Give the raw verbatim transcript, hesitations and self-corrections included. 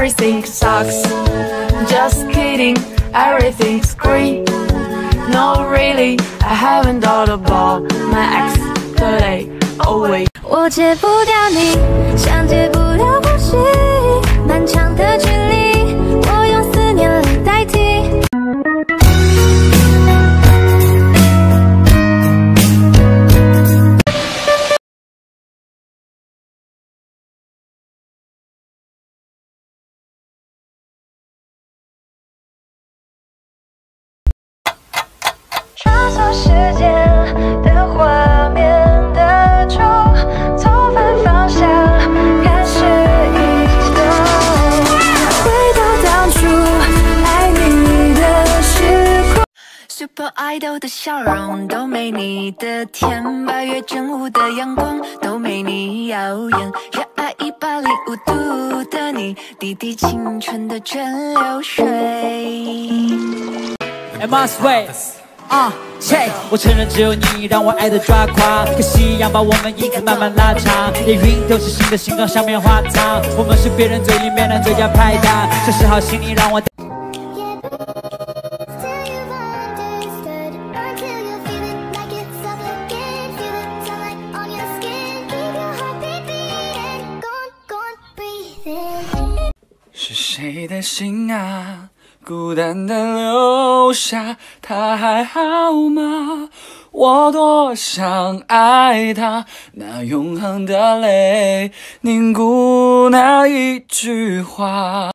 everything sucks. Just kidding, everything's green. No, really, I haven't thought about my ex today. Always. 我戒不掉你，像戒不了呼吸，漫长的距离，我用思念来代替。 穿梭时间的画面的钟，走反方向，开始移动。回到当初爱你的时空 ，Super Idol 的笑容都没你的甜，八月正午的阳光都没你耀眼，热爱一百零五度的你，滴滴青春的蒸馏水。 I must wait. 啊，切！我承认只有你让我爱的抓狂，可夕阳把我们影子慢慢拉长，连云都是新的形状，像棉花糖。我们是别人嘴里面的最佳拍档，这时好心你让我。 是谁的心啊？ 孤单的留下，他还好吗？我多想爱他，那永恒的泪凝固那一句话。